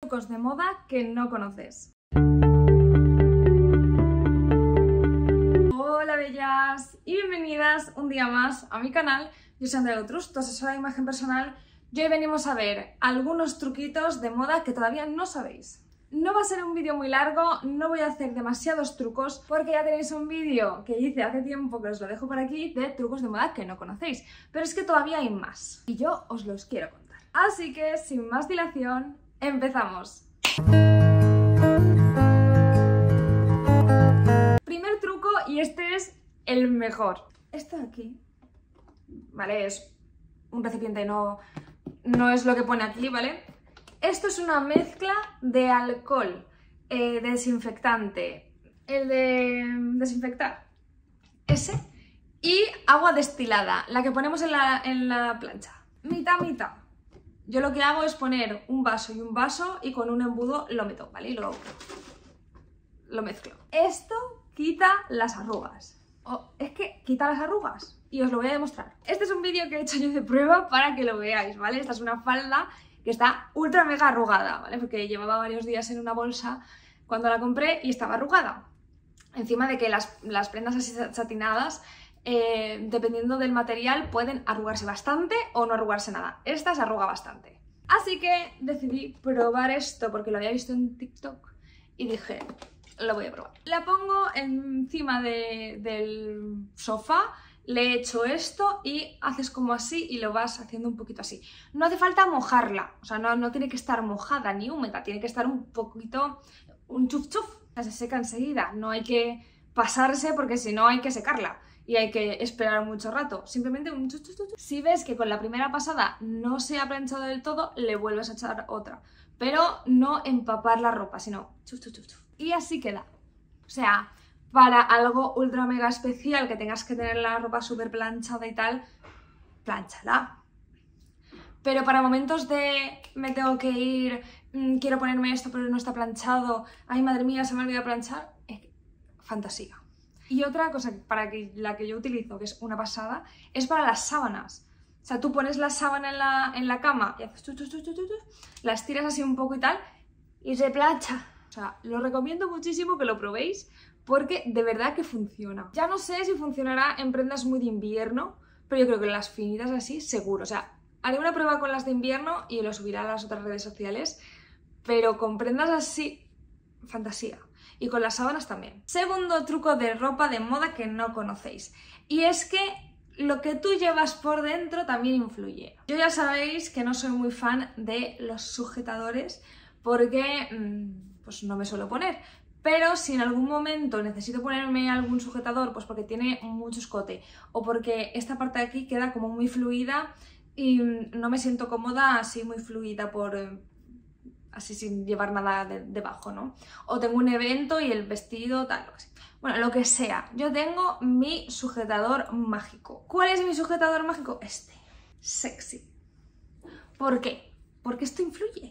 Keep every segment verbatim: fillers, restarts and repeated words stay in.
Trucos de moda que no conoces. Hola bellas y bienvenidas un día más a mi canal. Yo soy Andrea Utrus, tu asesora de imagen personal, y hoy venimos a ver algunos truquitos de moda que todavía no sabéis. No va a ser un vídeo muy largo, no voy a hacer demasiados trucos porque ya tenéis un vídeo que hice hace tiempo, que os lo dejo por aquí, de trucos de moda que no conocéis. Pero es que todavía hay más y yo os los quiero contar. Así que, sin más dilación, empezamos. Primer truco, y este es el mejor. Esto de aquí, ¿vale? Es un recipiente, no, no es lo que pone aquí, ¿vale? Esto es una mezcla de alcohol, eh, desinfectante, el de desinfectar, ese, y agua destilada, la que ponemos en la, en la plancha. Mitad, mitad. Yo lo que hago es poner un vaso y un vaso y con un embudo lo meto, ¿vale? Y lo, lo mezclo. Esto quita las arrugas. Oh, es que quita las arrugas y os lo voy a demostrar. Este es un vídeo que he hecho yo de prueba para que lo veáis, ¿vale? Esta es una falda que está ultra mega arrugada, ¿vale? Porque llevaba varios días en una bolsa cuando la compré y estaba arrugada. Encima de que las, las prendas así satinadas, eh, dependiendo del material, pueden arrugarse bastante o no arrugarse nada. Esta se arruga bastante. Así que decidí probar esto porque lo había visto en TikTok y dije, lo voy a probar. La pongo encima de, del sofá. Le he hecho esto y haces como así y lo vas haciendo un poquito así. No hace falta mojarla, o sea, no, no tiene que estar mojada ni húmeda, tiene que estar un poquito, un chuf chuf, se seca enseguida. No hay que pasarse porque si no hay que secarla y hay que esperar mucho rato. Simplemente un chuf chuf chuf. Si ves que con la primera pasada no se ha planchado del todo, le vuelves a echar otra. Pero no empapar la ropa, sino chuf chuf chuf chuf. Y así queda. O sea, para algo ultra mega especial que tengas que tener la ropa súper planchada y tal, planchala. Pero para momentos de me tengo que ir, mmm, quiero ponerme esto pero no está planchado, ay madre mía se me ha olvidado planchar, es fantasía. Y otra cosa para que, la que yo utilizo, que es una pasada, es para las sábanas. O sea, tú pones la sábana en la, en la cama y haces tu, tu, tu, tu, tu, tu, la estiras así un poco y tal y se plancha. O sea, lo recomiendo muchísimo que lo probéis porque de verdad que funciona. Ya no sé si funcionará en prendas muy de invierno, pero yo creo que las finitas así seguro. O sea, haré una prueba con las de invierno y lo subiré a las otras redes sociales, pero con prendas así, fantasía. Y con las sábanas también. Segundo truco de ropa de moda que no conocéis. Y es que lo que tú llevas por dentro también influye. Yo ya sabéis que no soy muy fan de los sujetadores porque mmm, pues no me suelo poner. Pero si en algún momento necesito ponerme algún sujetador, pues porque tiene mucho escote o porque esta parte de aquí queda como muy fluida y no me siento cómoda así muy fluida por así sin llevar nada de, debajo, ¿no? O tengo un evento y el vestido tal, lo que sea. Bueno, lo que sea. Yo tengo mi sujetador mágico. ¿Cuál es mi sujetador mágico? Este. Sexy. ¿Por qué? Porque esto influye.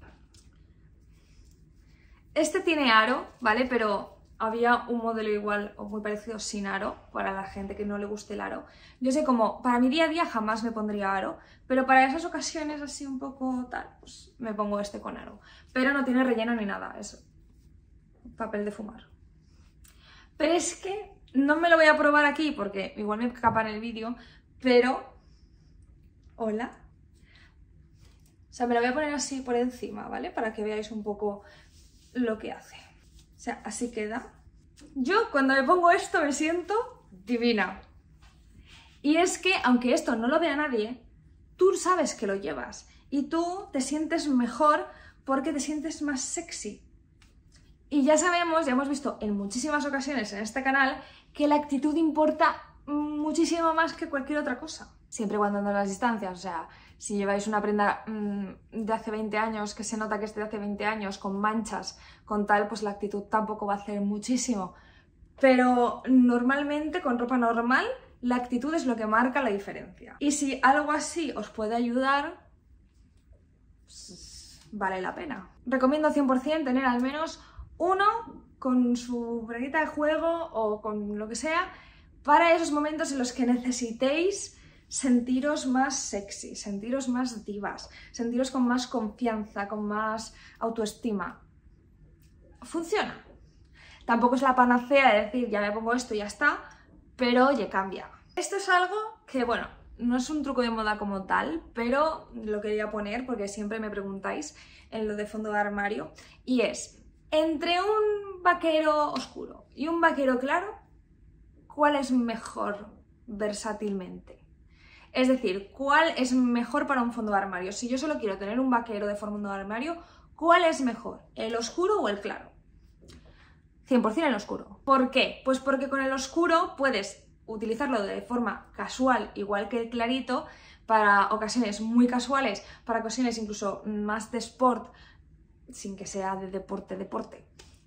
Este tiene aro, ¿vale? Pero había un modelo igual o muy parecido sin aro, para la gente que no le guste el aro. Yo sé como, para mi día a día jamás me pondría aro, pero para esas ocasiones así un poco tal, pues me pongo este con aro. Pero no tiene relleno ni nada, es papel de fumar. Pero es que no me lo voy a probar aquí porque igual me escapa en el vídeo, pero... Hola. O sea, me lo voy a poner así por encima, ¿vale? Para que veáis un poco lo que hace. O sea, así queda. Yo cuando me pongo esto me siento divina. Y es que, aunque esto no lo vea nadie, tú sabes que lo llevas. Y tú te sientes mejor porque te sientes más sexy. Y ya sabemos, ya hemos visto en muchísimas ocasiones en este canal, que la actitud importa muchísimo más que cualquier otra cosa. Siempre guardando las distancias, o sea, si lleváis una prenda mmm, de hace veinte años, que se nota que es de hace veinte años, con manchas, con tal, pues la actitud tampoco va a hacer muchísimo. Pero normalmente con ropa normal, la actitud es lo que marca la diferencia. Y si algo así os puede ayudar, pues vale la pena. Recomiendo cien por cien tener al menos uno con su braguita de juego o con lo que sea, para esos momentos en los que necesitéis sentiros más sexy, sentiros más divas, sentiros con más confianza, con más autoestima. Funciona. Tampoco es la panacea de decir, ya me pongo esto y ya está, pero oye, cambia. Esto es algo que, bueno, no es un truco de moda como tal, pero lo quería poner porque siempre me preguntáis en lo de fondo de armario, y es, entre un vaquero oscuro y un vaquero claro, ¿cuál es mejor versátilmente? Es decir, ¿cuál es mejor para un fondo de armario? Si yo solo quiero tener un vaquero de fondo de armario, ¿cuál es mejor? ¿El oscuro o el claro? cien por cien el oscuro. ¿Por qué? Pues porque con el oscuro puedes utilizarlo de forma casual, igual que el clarito, para ocasiones muy casuales, para ocasiones incluso más de sport, sin que sea de deporte, deporte,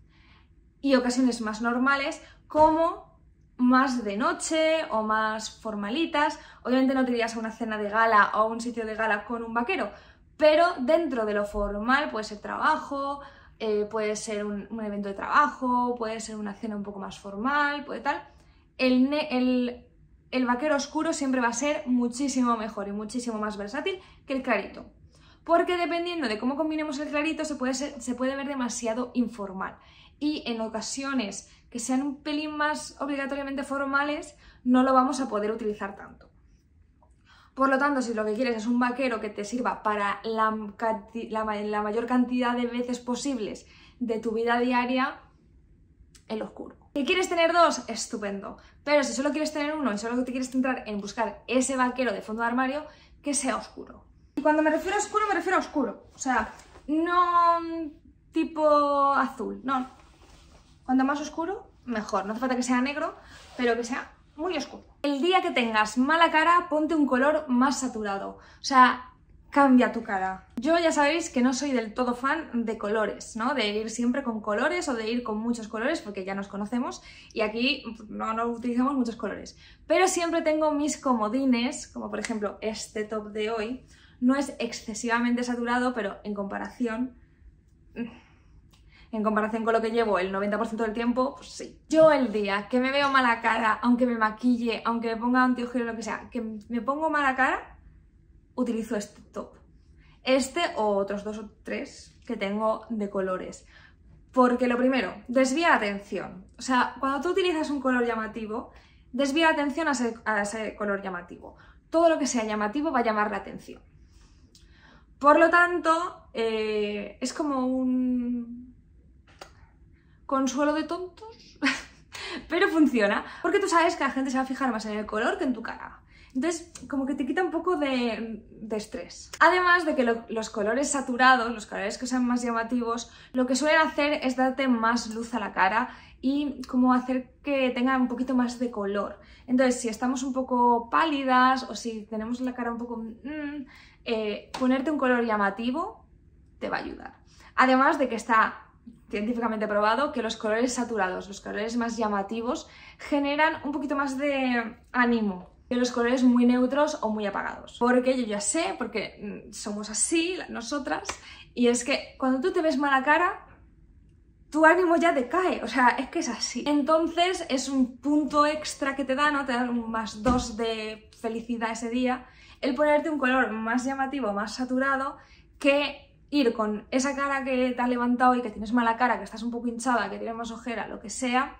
y ocasiones más normales, como más de noche o más formalitas. Obviamente no te irías a una cena de gala o a un sitio de gala con un vaquero, pero dentro de lo formal puede ser trabajo, eh, puede ser un, un evento de trabajo, puede ser una cena un poco más formal, puede tal. El, el, el vaquero oscuro siempre va a ser muchísimo mejor y muchísimo más versátil que el clarito, porque dependiendo de cómo combinemos el clarito se puede, ser, se puede ver demasiado informal, y en ocasiones que sean un pelín más obligatoriamente formales no lo vamos a poder utilizar tanto. Por lo tanto, si lo que quieres es un vaquero que te sirva para la, la, la mayor cantidad de veces posibles de tu vida diaria, el oscuro. ¿Que quieres tener dos? Estupendo. Pero si solo quieres tener uno y solo te quieres centrar en buscar ese vaquero de fondo de armario, que sea oscuro. Y cuando me refiero a oscuro, me refiero a oscuro. O sea, no tipo azul, no. Cuanto más oscuro, mejor. No hace falta que sea negro, pero que sea muy oscuro. El día que tengas mala cara, ponte un color más saturado. O sea, cambia tu cara. Yo ya sabéis que no soy del todo fan de colores, ¿no? De ir siempre con colores o de ir con muchos colores, porque ya nos conocemos y aquí no, no utilizamos muchos colores. Pero siempre tengo mis comodines, como por ejemplo este top de hoy. No es excesivamente saturado, pero en comparación... En comparación con lo que llevo el noventa por ciento del tiempo, pues sí. Yo el día que me veo mala cara, aunque me maquille, aunque me ponga anteojero o lo que sea, que me pongo mala cara, utilizo este top. Este o otros dos o tres que tengo de colores. Porque lo primero, desvía la atención. O sea, cuando tú utilizas un color llamativo, desvía la atención a ese, a ese color llamativo. Todo lo que sea llamativo va a llamar la atención. Por lo tanto, eh, es como un... consuelo de tontos, pero funciona, porque tú sabes que la gente se va a fijar más en el color que en tu cara. Entonces, como que te quita un poco de, de estrés. Además de que lo, los colores saturados, los colores que sean más llamativos, lo que suelen hacer es darte más luz a la cara y como hacer que tenga un poquito más de color. Entonces, si estamos un poco pálidas o si tenemos la cara un poco... Mmm, eh, ponerte un color llamativo te va a ayudar. Además de que está científicamente probado que los colores saturados, los colores más llamativos, generan un poquito más de ánimo que los colores muy neutros o muy apagados. Porque yo ya sé, porque somos así, nosotras, y es que cuando tú te ves mala cara, tu ánimo ya decae, o sea, es que es así. Entonces es un punto extra que te da, ¿no? Te da un más dos de felicidad ese día, el ponerte un color más llamativo, más saturado, que ir con esa cara que te has levantado y que tienes mala cara, que estás un poco hinchada, que tienes más ojera, lo que sea,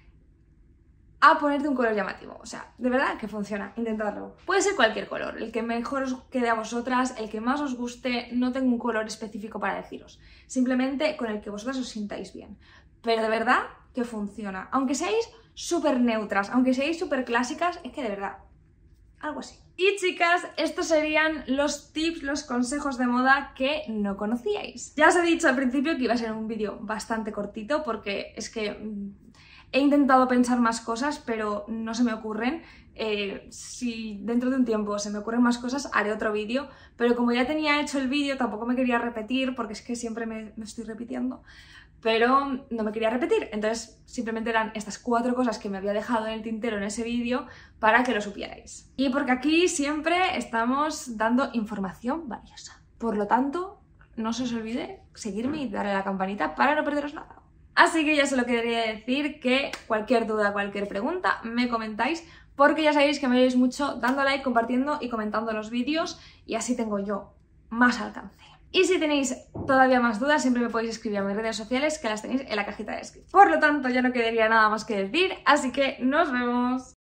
a ponerte un color llamativo. O sea, de verdad que funciona, intentadlo. Puede ser cualquier color, el que mejor os quede a vosotras, el que más os guste, no tengo un color específico para deciros, simplemente con el que vosotras os sintáis bien. Pero de verdad que funciona, aunque seáis súper neutras, aunque seáis súper clásicas, es que de verdad, algo así. Y chicas, estos serían los tips, los consejos de moda que no conocíais. Ya os he dicho al principio que iba a ser un vídeo bastante cortito porque es que mmm, he intentado pensar más cosas pero no se me ocurren. Eh, si dentro de un tiempo se me ocurren más cosas haré otro vídeo, pero como ya tenía hecho el vídeo tampoco me quería repetir porque es que siempre me, me estoy repitiendo. Pero no me quería repetir, entonces simplemente eran estas cuatro cosas que me había dejado en el tintero en ese vídeo para que lo supierais. Y porque aquí siempre estamos dando información valiosa. Por lo tanto, no se os olvide seguirme y darle a la campanita para no perderos nada. Así que ya solo quería decir que cualquier duda, cualquier pregunta, me comentáis porque ya sabéis que me ayudáis mucho dando like, compartiendo y comentando los vídeos, y así tengo yo más alcance. Y si tenéis todavía más dudas, siempre me podéis escribir a mis redes sociales, que las tenéis en la cajita de descripción. Por lo tanto, ya no quedaría nada más que decir, así que nos vemos.